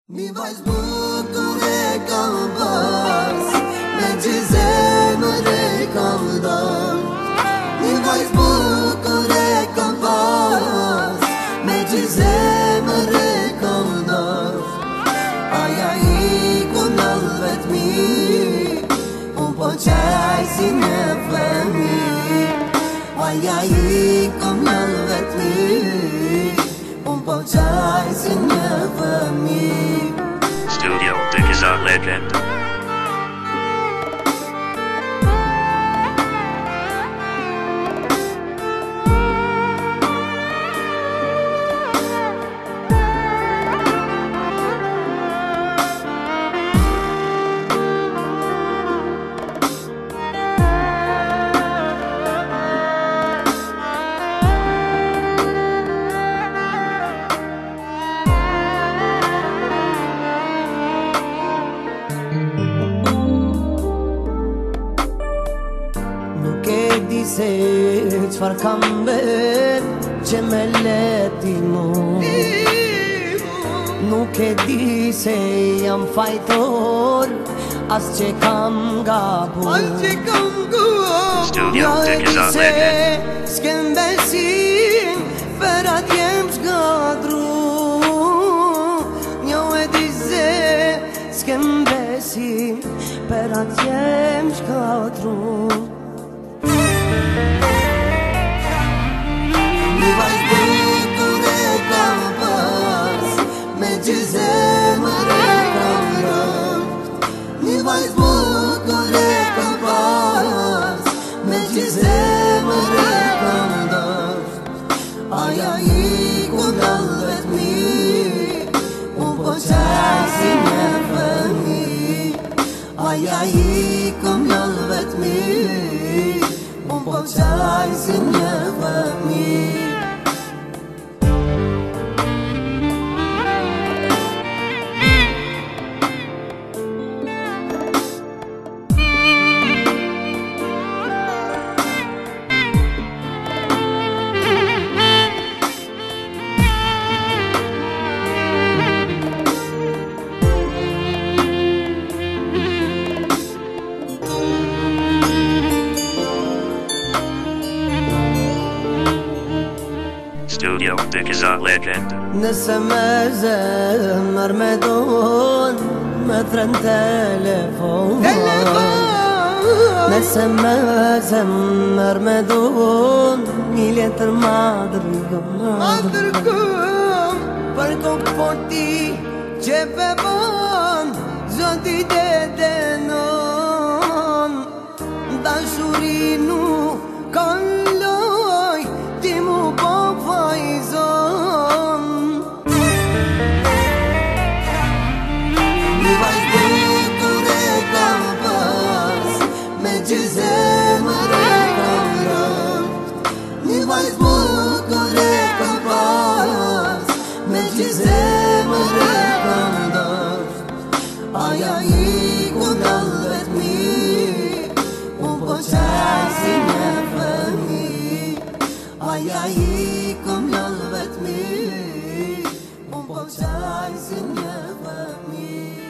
Mi vajz bukur e kam pas, me që zemër e kam dhën. Mi vajz bukur e kam pas, me që zemër e kam dhën. Aja I kunal vetmi, po qaj si një fëmi. Aja I kunal vetmi, po qaj si një fëmi. Studio Dick is a legend. Se qfar kam bërë që me leti mu. Nuk e di se jam fajtor, as që kam gabu. Studio Dick is a legend. S'kem besim, për atë jem shkadru. Njo e di se s'kem besim, për atë jem shkadru. Mi vajz bukur e kam pas, me që zemër e kam dhën. Mi vajz bukur e kam pas, me që zemër e kam dhën. Aja I kunal vetmi, po qaj si një fëmi. Aja I kunal vetmi, po qaj si një fëmi. Studio Dick is a legend. Nëse me zemër me don, me thren telefon. Nëse me zemër me don, një letër madrgëm. Për kokë forti që bebon, zoti të denon. Dashuri nuk kalloj, ti mu po fajzon. Mi vajz bukur e kam pas, me që zemër e kam dhën. Mi vajz bukur e kam pas, me që zemër e kam dhën. Aja I kunal vetmi, po qaj si një fëmi. Aja I kunal vetmi, po qaj si një fëmi.